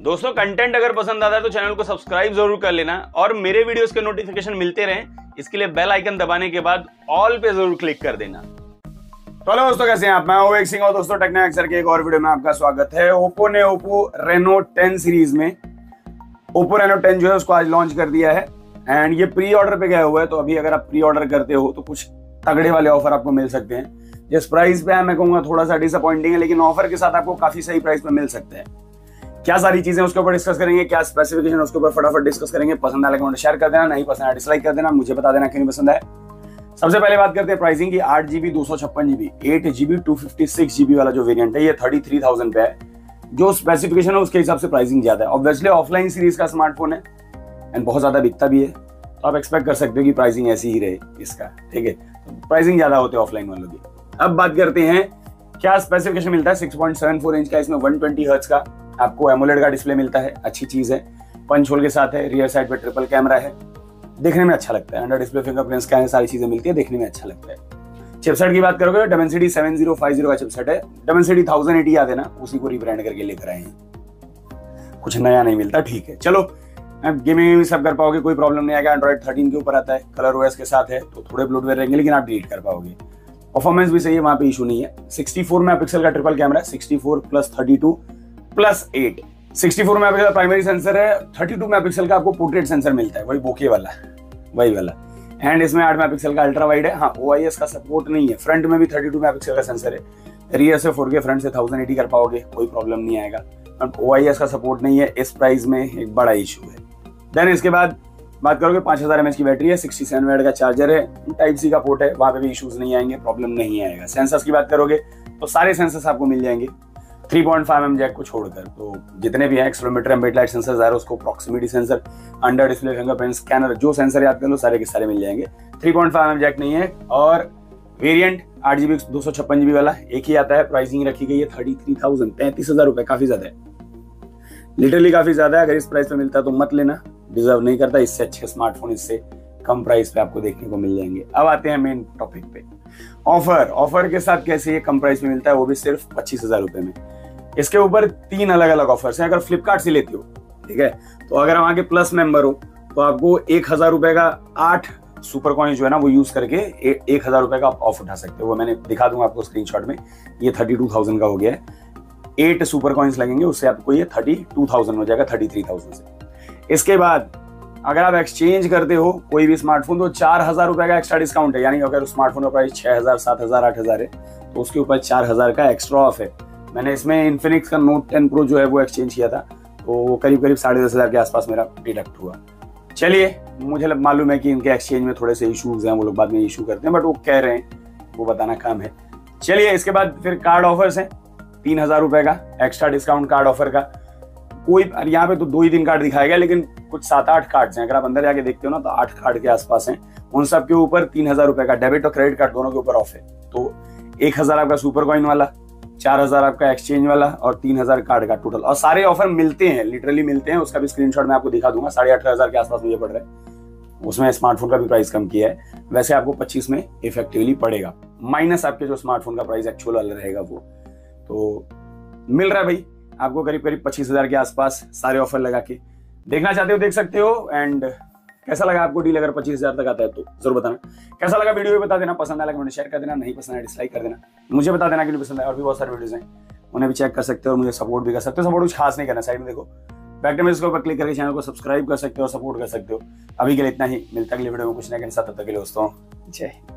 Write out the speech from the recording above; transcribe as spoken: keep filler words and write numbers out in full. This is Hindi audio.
दोस्तों कंटेंट अगर पसंद आता है तो चैनल को सब्सक्राइब जरूर कर लेना और मेरे वीडियोस के नोटिफिकेशन मिलते रहें इसके लिए बेल आइकन दबाने के बाद ऑल पे जरूर क्लिक कर देना। तो हेलो दोस्तों, कैसे हैं आप? मैं हूं एक सिंह और दोस्तों टेक्नो एक्सर के एक और वीडियो में आपका स्वागत है। ओप्पो ने ओप्पो रेनो टेन सीरीज में ओप्पो रेनो टेन जो है उसको आज लॉन्च कर दिया है एंड ये प्री ऑर्डर पे गया हुआ है। तो अभी अगर आप प्री ऑर्डर करते हो तो कुछ तगड़े वाले ऑफर आपको मिल सकते हैं। जिस प्राइस पे है मैं कहूंगा थोड़ा सा डिसअपॉइंटिंग है, लेकिन ऑफर के साथ आपको काफी सही प्राइस पे मिल सकते हैं। क्या सारी चीजें उसके ऊपर डिस्कस करेंगे, क्या स्पेसिफिकेशन उसके ऊपर फटाफट डिस्कस करेंगे। पसंद आए कमेंट शेयर कर देना, नहीं पसंद आया डिसलाइक कर देना, मुझे बता देना क्यों नहीं पसंद है। सबसे पहले बात करते हैं प्राइसिंग की। आठ जीबी दो सौ छप्पन GB eight GB two fifty six GB वाला जो वेरिएंट है ये थर्टी थ्री थाउजेंड पे है। जो स्पेसिफिकेशन है उसके हिसाब से प्राइसिंग ज्यादा है। ऑब्वियसली ऑफलाइन सीरीज का स्मार्टफोन है एंड बहुत ज्यादा बिकता भी है, तो आप एक्सपेक्ट कर सकते हो कि प्राइसिंग ऐसी ही रहे इसका, ठीक है। तो प्राइसिंग ज्यादा होते हैं ऑफलाइन वालों की। अब बात करते हैं क्या स्पेसिफिकेशन मिलता है। Six point seven four inch का इसमें वन ट्वेंटी हर्ट्ज का आपको एमोलेड का डिस्प्ले मिलता है, अच्छी चीज है। पंच होल के साथ है, रियर साइड पे ट्रिपल कैमरा है, देखने में अच्छा लगता है। अंडर डिस्प्ले फिंगरप्रिंट स्कैनर सारी चीजें मिलती है, देखने में अच्छा लगता है। चिपसेट की बात करोगे Dimensity seven zero five zero का चिपसेट है। डिमेंसिटी थाउजेंड एटी याद है ना, उसी को रिब्रांड करके लेकर आए हैं। कुछ नया नहीं मिलता, ठीक है। चलो गेमिंग सब कर पाओगे, कोई प्रॉब्लम नहीं आएगा। एंड्रॉइड थर्टीन के ऊपर आता है, कलर ओएस के साथ है, तो थोड़े ब्लूटवेयर रहेंगे लेकिन आप डिलीट कर पाओगे। परफॉर्मेंस भी सही है, वहां पे इशू नहीं है। सिक्सटी फोर मेगापिक्सल का ट्रिपल कैमरा है, sixty four plus thirty two plus eight. Sixty four megapixel primary sensor है, थर्टी टू मेगापिक्सल का आपको पोर्ट्रेट सेंसर मिलता है, वही बोके वाला वही वाला। एंड इसमें आठ मेगापिक्सल का अल्ट्रा वाइड है। हाँ, ओआईएस का सपोर्ट नहीं है। फ्रंट में भी थर्टी टू मेगापिक्सल का सेंसर है। रियर से फोर के, फ्रंट से थाउजेंड एटी कर पाओगे, कोई प्रॉब्लम नहीं आएगा। बट ओआईएस का सपोर्ट नहीं है, इस प्राइस में एक बड़ा इशू है। देन इसके बाद बात करोगे पांच हजार एमएच की बैटरी है, सिक्सटी सेवन वाट का चार्जर है, टाइप सी का पोर्ट है, वहां पे भी इश्यूज नहीं आएंगे, प्रॉब्लम नहीं आएगा। सेंसर्स की बात करोगे तो सारे सेंसर्स आपको मिल जाएंगे three point five mm jack को छोड़कर। तो जितने भी हैं accelerometer, ambient light sensor, gyroscope, proximity sensor, under display fingerprint scanner, जो सेंसर याद कर लो सारे के सारे मिल जाएंगे। Three point five mm jack नहीं है। और वेरिएंट आठ जीबी दो सौ छप्पन जीबी वाला एक ही आता है। प्राइसिंग रखी गई है थर्टी थ्री थाउजेंड, पैंतीस हजार रुपए, काफी ज्यादा है, लिटरली काफी ज्यादा है। अगर इस प्राइस पे मिलता है तो मत लेना, डिजर्व नहीं करता। इससे अच्छे स्मार्टफोन इससे कम प्राइस पे आपको देखने को मिल जाएंगे। अब आते हैं मेन टॉपिक पे। ऑफर ऑफर के साथ कैसे ये कम प्राइस में मिलता है, वो भी सिर्फ पच्चीस हजार रुपए में। इसके ऊपर तीन अलग अलग ऑफर्स हैं। अगर फ्लिपकार्ट से लेते हो, ठीक है, तो अगर वहां के प्लस मेंबर हो तो आपको एक हजार रुपए का आठ सुपर कॉइन जो है ना वो यूज करके ए, एक हजार रुपए का आप ऑफ उठा सकते हो। वो मैंने दिखा दूंगा आपको स्क्रीनशॉट में। ये थर्टी टू थाउजेंड का हो गया है। एट सुपर कॉइन्स लगेंगे, उससे आपको ये थर्टी टू थाउजेंड हो जाएगा, थर्टी थ्री थाउजेंड से। इसके बाद अगर आप एक्सचेंज करते हो कोई भी स्मार्टफोन तो चार हजार रुपए का एक्स्ट्रा डिस्काउंट है। यानी अगर स्मार्टफोन का प्राइस छह हजार सात हजार आठ हजार है तो उसके ऊपर चार हजार का एक्स्ट्रा ऑफ है। मैंने इसमें इन्फिनिक्स का नोट टेन प्रो जो है वो एक्सचेंज किया था, तो वो करीब करीब साढ़े दस हजार के आसपास मेरा डिडक्ट हुआ। चलिए, मुझे मालूम है कि इनके एक्सचेंज में थोड़े से इशूज हैं, वो लोग बाद में इशू करते हैं, बट वो कह रहे हैं, वो बताना काम है। चलिए, इसके बाद फिर कार्ड ऑफर्स हैं। तीन हजार रुपए का एक्स्ट्रा डिस्काउंट कार्ड ऑफर का। कोई यहाँ पे तो दो ही दिन कार्ड दिखाया गया, लेकिन कुछ सात आठ कार्ड्स हैं। अगर आप अंदर जाके देखते हो ना तो आठ कार्ड के आसपास हैं। उन सब के ऊपर तीन हजार रुपए का डेबिट और क्रेडिट कार्ड दोनों के ऊपर ऑफ है। तो एक हजार आपका सुपर कॉइन वाला, चार हजार आपका एक्सचेंज वाला और तीन हजार कार्ड का टोटल। और सारे ऑफर मिलते हैं, लिटरली मिलते हैं। उसका भी स्क्रीनशॉट मैं आपको दिखा दूंगा। साढ़े अठारह हजार के आसपास मुझे पड़ रहा है। उसमें स्मार्टफोन का भी प्राइस कम किया है। वैसे आपको पच्चीस में इफेक्टिवली पड़ेगा, माइनस आपके जो स्मार्टफोन का प्राइस एक्चुअल वाला रहेगा वो। तो मिल रहा है भाई आपको करीब करीब पच्चीस हजार के आसपास, सारे ऑफर लगा के। देखना चाहते हो देख सकते हो। एंड कैसा लगा आपको डील? अगर पच्चीस हजार तक आता है तो जरूर बताना। कैसा लगा वीडियो बता देना, पसंद आया कमेंट शेयर कर देना, नहीं पसंद आया डिसलाइक कर देना, मुझे बता देना कि नहीं पसंद आया। और भी बहुत सारे वीडियोस हैं, उन्हें भी चेक कर सकते हो और मुझे सपोर्ट भी कर सकते हो। सपोर्ट कुछ खास नहीं करना, साइड में देखो बैक में इसके ऊपर क्लिक करके चैनल को सब्सक्राइब कर सकते हो, सपोर्ट कर सकते हो। अभी के लिए इतना ही, मिलता है अगली वीडियो में कुछ नया के साथ। तब तक के लिए दोस्तों, जय हिंद।